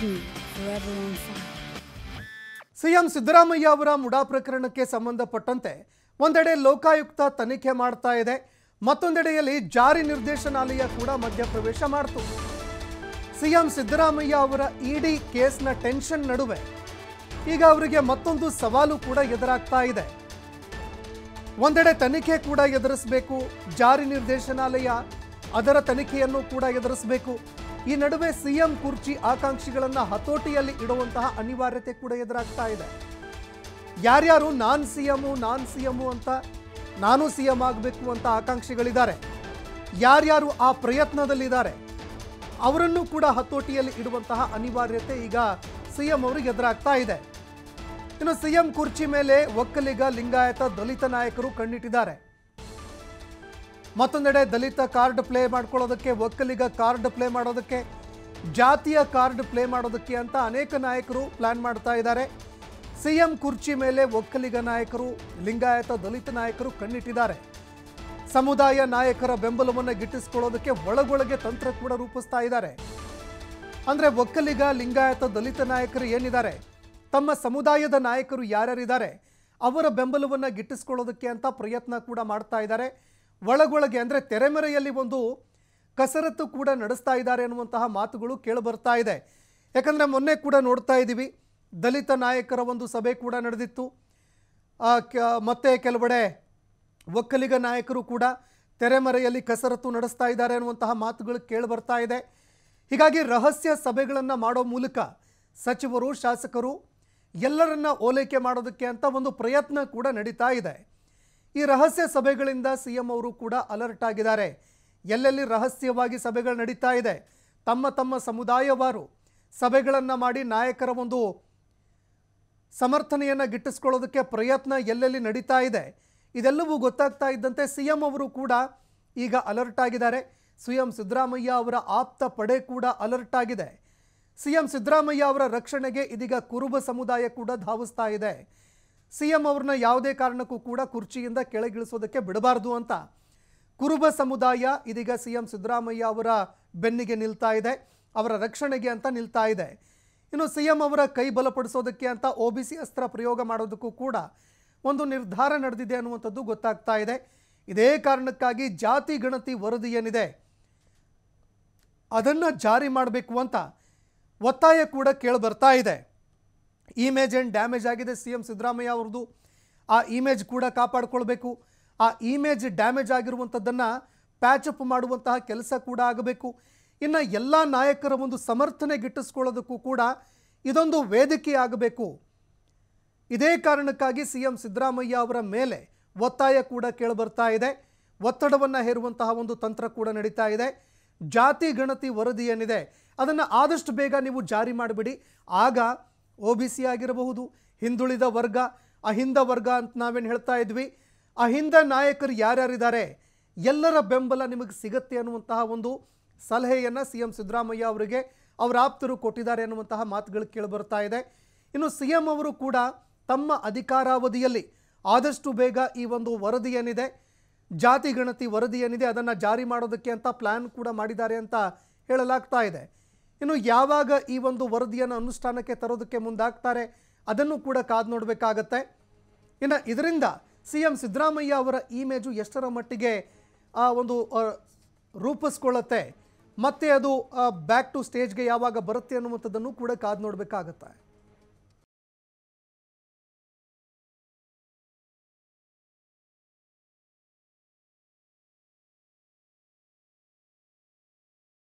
TV, forever on fire. CM Siddaramaiah ಅವರ ಮುಡಾ ಪ್ರಕರಣಕ್ಕೆ ಸಂಬಂಧಪಟ್ಟಂತೆ ಒಂದೆಡೆ ಲೋಕಾಯುಕ್ತ ತನಿಖೆ ಮಾಡ್ತಾ ಇದೆ, ಮತ್ತೊಂದೆಡೆಯಲ್ಲಿ ಜಾರಿ ನಿರ್ದೇಶನಾಲಯ ಕೂಡ ಮಧ್ಯಪ್ರವೇಶ ಮಾಡ್ತು. ಸಿಎಂ ಸಿದ್ದರಾಮಯ್ಯ ಅವರ ಇಡಿ ಕೇಸ್ನ ಟೆನ್ಷನ್ ನಡುವೆ ಈಗ ಅವರಿಗೆ ಮತ್ತೊಂದು ಸವಾಲು ಕೂಡ ಎದುರಾಗ್ತಾ ಇದೆ. ಒಂದೆಡೆ ತನಿಖೆ ಕೂಡ ಎದುರಿಸಬೇಕು, ಜಾರಿ ನಿರ್ದೇಶನಾಲಯ ಅದರ ತನಿಖೆಯನ್ನು ಕೂಡ ಎದುರಿಸಬೇಕು. ಈ ನಡುವೆ ಸಿಎಂ ಕುರ್ಚಿ ಆಕಾಂಕ್ಷಿಗಳನ್ನು ಹತೋಟಿಯಲ್ಲಿ ಇಡುವಂತಹ ಅನಿವಾರ್ಯತೆ ಕೂಡ ಎದುರಾಗ್ತಾ ಇದೆ. ಯಾರ್ಯಾರು ನಾನ್ ಸಿಎಂ ಅಂತ, ನಾನು ಸಿಎಂ ಆಗಬೇಕು ಅಂತ ಆಕಾಂಕ್ಷಿಗಳಿದ್ದಾರೆ, ಯಾರ್ಯಾರು ಆ ಪ್ರಯತ್ನದಲ್ಲಿದ್ದಾರೆ ಅವರನ್ನು ಕೂಡ ಹತೋಟಿಯಲ್ಲಿ ಇಡುವಂತಹ ಅನಿವಾರ್ಯತೆ ಈಗ ಸಿಎಂ ಅವರಿಗೆ ಎದುರಾಗ್ತಾ ಇದೆ. ಇನ್ನು ಸಿಎಂ ಕುರ್ಚಿ ಮೇಲೆ ಒಕ್ಕಲಿಗ, ಲಿಂಗಾಯತ, ದಲಿತ ನಾಯಕರು ಕಣ್ಣಿಟ್ಟಿದ್ದಾರೆ. ಮತ್ತೊಂದೆಡೆ ದಲಿತ ಕಾರ್ಡ್ ಪ್ಲೇ ಮಾಡ್ಕೊಳ್ಳೋದಕ್ಕೆ, ಒಕ್ಕಲಿಗ ಕಾರ್ಡ್ ಪ್ಲೇ ಮಾಡೋದಕ್ಕೆ, ಜಾತಿಯ ಕಾರ್ಡ್ ಪ್ಲೇ ಮಾಡೋದಕ್ಕೆ ಅಂತ ಅನೇಕ ನಾಯಕರು ಪ್ಲಾನ್ ಮಾಡ್ತಾ ಇದ್ದಾರೆ. ಸಿಎಂ ಕುರ್ಚಿ ಮೇಲೆ ಒಕ್ಕಲಿಗ ನಾಯಕರು, ಲಿಂಗಾಯತ, ದಲಿತ ನಾಯಕರು ಕಣ್ಣಿಟ್ಟಿದ್ದಾರೆ. ಸಮುದಾಯ ನಾಯಕರ ಬೆಂಬಲವನ್ನು ಗಿಟ್ಟಿಸ್ಕೊಳ್ಳೋದಕ್ಕೆ ಒಳಗೊಳಗೆ ತಂತ್ರ ಕೂಡ ರೂಪಿಸ್ತಾ ಇದ್ದಾರೆ. ಅಂದರೆ ಒಕ್ಕಲಿಗ, ಲಿಂಗಾಯತ, ದಲಿತ ನಾಯಕರು ಏನಿದ್ದಾರೆ, ತಮ್ಮ ಸಮುದಾಯದ ನಾಯಕರು ಯಾರ್ಯಾರಿದ್ದಾರೆ ಅವರ ಬೆಂಬಲವನ್ನು ಗಿಟ್ಟಿಸ್ಕೊಳ್ಳೋದಕ್ಕೆ ಅಂತ ಪ್ರಯತ್ನ ಕೂಡ ಮಾಡ್ತಾ ಇದ್ದಾರೆ. ಒಳಗೊಳಗೆ ಅಂದರೆ ತೆರೆಮರೆಯಲ್ಲಿ ಒಂದು ಕಸರತ್ತು ಕೂಡ ನಡೆಸ್ತಾ ಇದ್ದಾರೆ ಅನ್ನುವಂತಹ ಮಾತುಗಳು ಕೇಳಿಬರ್ತಾ ಇದೆ. ಯಾಕಂದರೆ ಮೊನ್ನೆ ಕೂಡ ನೋಡ್ತಾ ಇದ್ದೀವಿ, ದಲಿತ ನಾಯಕರ ಒಂದು ಸಭೆ ಕೂಡ ನಡೆದಿತ್ತು. ಮತ್ತೆ ಕೆಲವೆಡೆ ಒಕ್ಕಲಿಗ ನಾಯಕರು ಕೂಡ ತೆರೆಮರೆಯಲ್ಲಿ ಕಸರತ್ತು ನಡೆಸ್ತಾ ಇದ್ದಾರೆ ಅನ್ನುವಂತಹ ಮಾತುಗಳು ಕೇಳಿಬರ್ತಾ ಇದೆ. ಹೀಗಾಗಿ ರಹಸ್ಯ ಸಭೆಗಳನ್ನು ಮಾಡೋ ಮೂಲಕ ಸಚಿವರು, ಶಾಸಕರು ಎಲ್ಲರನ್ನ ಓಲೈಕೆ ಮಾಡೋದಕ್ಕೆ ಅಂತ ಒಂದು ಪ್ರಯತ್ನ ಕೂಡ ನಡೀತಾ ಇದೆ. ಈ ರಹಸ್ಯ ಸಭೆಗಳಿಂದ ಸಿಎಂ ಅವರು ಕೂಡ ಅಲರ್ಟ್ ಆಗಿದ್ದಾರೆ. ಎಲ್ಲೆಲ್ಲಿ ರಹಸ್ಯವಾಗಿ ಸಭೆಗಳು ನಡೀತಾ ಇದೆ, ತಮ್ಮ ತಮ್ಮ ಸಮುದಾಯವಾರು ಸಭೆಗಳನ್ನು ಮಾಡಿ ನಾಯಕರ ಒಂದು ಸಮರ್ಥನೆಯನ್ನು ಗಿಟ್ಟಿಸ್ಕೊಳ್ಳೋದಕ್ಕೆ ಪ್ರಯತ್ನ ಎಲ್ಲೆಲ್ಲಿ ನಡೀತಾ ಇದೆ, ಇದೆಲ್ಲವೂ ಗೊತ್ತಾಗ್ತಾ ಇದ್ದಂತೆ ಸಿಎಂ ಅವರು ಕೂಡ ಈಗ ಅಲರ್ಟ್ ಆಗಿದ್ದಾರೆ. ಸಿಎಂ ಸಿದ್ದರಾಮಯ್ಯ ಅವರ ಆಪ್ತ ಪಡೆ ಕೂಡ ಅಲರ್ಟ್ ಆಗಿದೆ. ಸಿಎಂ ಸಿದ್ದರಾಮಯ್ಯ ಅವರ ರಕ್ಷಣೆಗೆ ಇದೀಗ ಕುರುಬ ಸಮುದಾಯ ಕೂಡ ಧಾವಿಸ್ತಾ ಇದೆ. ಸಿಎಂ ಅವ್ರನ್ನ ಯಾವುದೇ ಕಾರಣಕ್ಕೂ ಕೂಡ ಕುರ್ಚಿಯಿಂದ ಕೆಳಗಿಳಿಸೋದಕ್ಕೆ ಬಿಡಬಾರ್ದು ಅಂತ ಕುರುಬ ಸಮುದಾಯ ಇದೀಗ ಸಿಎಂ ಸಿದ್ದರಾಮಯ್ಯ ಅವರ ಬೆನ್ನಿಗೆ ನಿಲ್ತಾ ಇದೆ, ಅವರ ರಕ್ಷಣೆಗೆ ಅಂತ ನಿಲ್ತಾ ಇದೆ. ಇನ್ನು ಸಿಎಂ ಅವರ ಕೈ ಬಲಪಡಿಸೋದಕ್ಕೆ ಅಂತ OBC ಅಸ್ತ್ರ ಪ್ರಯೋಗ ಮಾಡೋದಕ್ಕೂ ಕೂಡ ಒಂದು ನಿರ್ಧಾರ ನಡೆದಿದೆ ಅನ್ನುವಂಥದ್ದು ಗೊತ್ತಾಗ್ತಾ ಇದೆ. ಇದೇ ಕಾರಣಕ್ಕಾಗಿ ಜಾತಿ ಗಣತಿ ವರದಿ ಏನಿದೆ ಅದನ್ನು ಜಾರಿ ಮಾಡಬೇಕು ಅಂತ ಒತ್ತಾಯ ಕೂಡ ಕೇಳಿಬರ್ತಾ ಇದೆ. ಇಮೇಜ್ ಏನು ಡ್ಯಾಮೇಜ್ ಆಗಿದೆ ಸಿಎಂ ಸಿದ್ದರಾಮಯ್ಯ ಅವ್ರದ್ದು, ಆ ಇಮೇಜ್ ಕೂಡ ಕಾಪಾಡಿಕೊಳ್ಬೇಕು. ಆ ಇಮೇಜ್ ಡ್ಯಾಮೇಜ್ ಆಗಿರುವಂಥದ್ದನ್ನು ಪ್ಯಾಚಪ್ ಮಾಡುವಂತಹ ಕೆಲಸ ಕೂಡ ಆಗಬೇಕು. ಇನ್ನು ಎಲ್ಲ ನಾಯಕರ ಒಂದು ಸಮರ್ಥನೆ ಗಿಟ್ಟಿಸ್ಕೊಳ್ಳೋದಕ್ಕೂ ಕೂಡ ಇದೊಂದು ವೇದಿಕೆ ಆಗಬೇಕು. ಇದೇ ಕಾರಣಕ್ಕಾಗಿ ಸಿಎಂ ಸಿದ್ದರಾಮಯ್ಯ ಅವರ ಮೇಲೆ ಒತ್ತಾಯ ಕೂಡ ಕೇಳಿಬರ್ತಾ ಇದೆ. ಒತ್ತಡವನ್ನು ಹೇರುವಂತಹ ಒಂದು ತಂತ್ರ ಕೂಡ ನಡೀತಾ ಇದೆ. ಜಾತಿ ಗಣತಿ ವರದಿ ಏನಿದೆ ಅದನ್ನು ಆದಷ್ಟು ಬೇಗ ನೀವು ಜಾರಿ ಮಾಡಿಬಿಡಿ. ಆಗ OBC ಆಗಿರಬಹುದು, ಹಿಂದುಳಿದ ವರ್ಗ, ಅಹಿಂದ ವರ್ಗ ಅಂತ ನಾವೇನು ಹೇಳ್ತಾ ಇದ್ವಿ, ಅಹಿಂದ ನಾಯಕರು ಯಾರ್ಯಾರಿದ್ದಾರೆ ಎಲ್ಲರ ಬೆಂಬಲ ನಿಮಗೆ ಸಿಗತ್ತೆ ಅನ್ನುವಂತಹ ಒಂದು ಸಲಹೆಯನ್ನು ಸಿಎಂ ಸಿದ್ದರಾಮಯ್ಯ ಅವರಿಗೆ ಅವರ ಆಪ್ತರು ಕೊಟ್ಟಿದ್ದಾರೆ ಅನ್ನುವಂತಹ ಮಾತುಗಳು ಕೇಳಿಬರ್ತಾ ಇದೆ. ಇನ್ನು ಸಿಎಂ ಅವರು ಕೂಡ ತಮ್ಮ ಅಧಿಕಾರಾವಧಿಯಲ್ಲಿ ಆದಷ್ಟು ಬೇಗ ಈ ಒಂದು ವರದಿ ಏನಿದೆ, ಜಾತಿ ಗಣತಿ ವರದಿ ಏನಿದೆ ಅದನ್ನು ಜಾರಿ ಮಾಡೋದಕ್ಕೆ ಅಂತ ಪ್ಲ್ಯಾನ್ ಕೂಡ ಮಾಡಿದ್ದಾರೆ ಅಂತ ಹೇಳಲಾಗ್ತಾ ಇದೆ. ಇನ್ನು ಯಾವಾಗ ಈ ಒಂದು ವರದಿಯನ್ನು ಅನುಷ್ಠಾನಕ್ಕೆ ತರೋದಕ್ಕೆ ಮುಂದಾಗ್ತಾರೆ ಅದನ್ನು ಕೂಡ ಕಾದು ನೋಡಬೇಕಾಗತ್ತೆ. ಇನ್ನು ಇದರಿಂದ ಸಿಎಂ ಸಿದ್ದರಾಮಯ್ಯ ಅವರ ಇಮೇಜು ಎಷ್ಟರ ಮಟ್ಟಿಗೆ ಒಂದು ರೂಪಿಸ್ಕೊಳ್ಳುತ್ತೆ, ಮತ್ತೆ ಅದು ಬ್ಯಾಕ್ ಟು ಸ್ಟೇಜ್ಗೆ ಯಾವಾಗ ಬರುತ್ತೆ ಅನ್ನುವಂಥದ್ದನ್ನು ಕೂಡ ಕಾದು ನೋಡಬೇಕಾಗತ್ತೆ.